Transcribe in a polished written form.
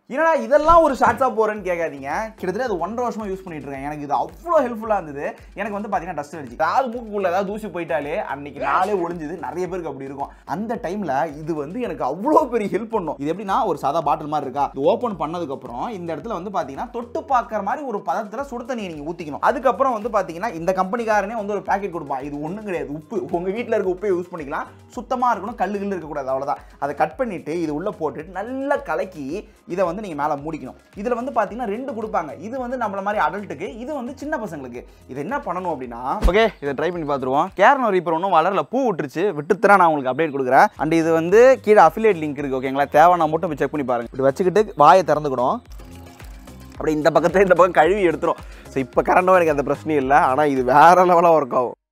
என்னடா இதெல்லாம் ஒரு ஷார்ட்ஸாக போகிறேன்னு கேட்காதீங்க. கிட்டத்தட்ட அது 1.5 வருஷமாக யூஸ் பண்ணிட்டு இருக்கேன். எனக்கு இது அவ்வளோ ஹெல்ப்ஃபுல்லாக இருந்தது. எனக்கு வந்து பார்த்தீங்கன்னா டஸ்ட் அடிச்சு ஏதாவது மூக்குக்குள்ள ஏதாவது தூசி போயிட்டாலே அன்னைக்கு நாளே ஒழிஞ்சுது. நிறைய பேருக்கு அப்படி இருக்கும். அந்த டைமில் இது வந்து எனக்கு அவ்வளோ பெரிய ஹெல்ப் பண்ணும். இது எப்படின்னா ஒரு சாதா பாட்டில் மாதிரி இருக்கா, இது ஓப்பன் பண்ணதுக்கப்புறம் இந்த இடத்துல வந்து பார்த்தீங்கன்னா தொட்டு பார்க்குற மாதிரி ஒரு பதத்தில் சுடு தண்ணியை நீங்கள் ஊற்றிக்கணும். அதுக்கப்புறம் வந்து பார்த்தீங்கன்னா இந்த கம்பெனிக்காரனே வந்து ஒரு பேக்கெட் கொடுப்பான். இது ஒன்றும் கிடையாது, உப்பு. உங்கள் வீட்டில் இருக்க உப்பை யூஸ் பண்ணிக்கலாம். சுத்தமாக இருக்கணும், கல்லுகள் இருக்கக்கூடாது, அவ்வளோதான். அதை கட் பண்ணிவிட்டு இது உள்ளே போட்டுட்டு நல்லா கலக்கி இதை வந்து நீங்கள் மேலே மூடிக்கணும். இதுல வந்து பாத்தீங்கன்னா 2 கொடுப்பாங்க. இது வந்து நம்மள மாதிரி அடல்ட்டுக்கு, இது வந்து சின்ன பசங்களுக்கு. இது என்ன பண்ணணும் அப்படின்னா, ஓகே இதை ட்ரை பண்ணி பார்த்துருவோம். கேரனோ ரீப்பர் ஒன்றும் வளரல, பூ விட்டுருச்சு. விட்டுத்தரா நான் உங்களுக்கு அப்டேட் கொடுக்குறேன். அண்ட் இது வந்து கீழே அஃபிலியேட் லிங்க் இருக்கு, ஓகேங்களா? தேவையான மட்டும் போய் செக் பண்ணி பாருங்க. இப்படி வச்சுக்கிட்டு வாயை திறந்துக்கணும். அப்படியே இந்த பக்கத்துல இந்த பக்கம் கழுவி எடுத்துரும். ஸோ இப்போ கரண்டோ எனக்கு அந்த பிரச்சனையும் இல்லை. ஆனால் இது வேற லெவலாக ஒர்க் ஆகும்.